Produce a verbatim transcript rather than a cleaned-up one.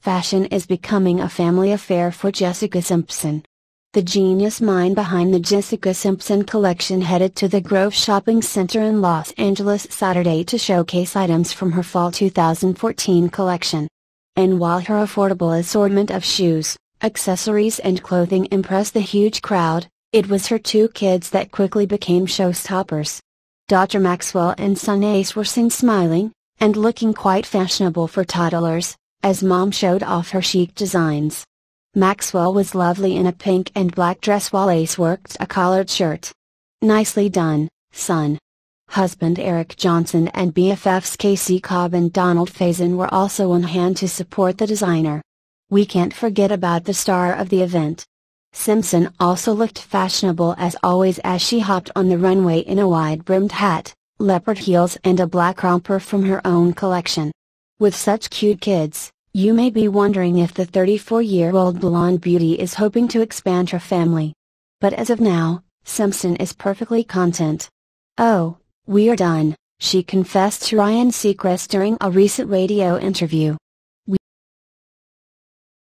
Fashion is becoming a family affair for Jessica Simpson. The genius mind behind the Jessica Simpson collection headed to the Grove Shopping Center in Los Angeles Saturday to showcase items from her fall two thousand fourteen collection. And while her affordable assortment of shoes, accessories and clothing impressed the huge crowd, it was her two kids that quickly became showstoppers. Daughter Maxwell and son Ace were seen smiling, and looking quite fashionable for toddlers, as mom showed off her chic designs. Maxwell was lovely in a pink and black dress while Ace worked a collared shirt. Nicely done, son. Husband Eric Johnson and B F Fs Casey Cobb and Donald Faison were also on hand to support the designer. We can't forget about the star of the event. Simpson also looked fashionable as always as she hopped on the runway in a wide-brimmed hat, leopard heels and a black romper from her own collection. With such cute kids, you may be wondering if the thirty-four-year-old blonde beauty is hoping to expand her family. But as of now, Simpson is perfectly content. "Oh, we're done," she confessed to Ryan Seacrest during a recent radio interview.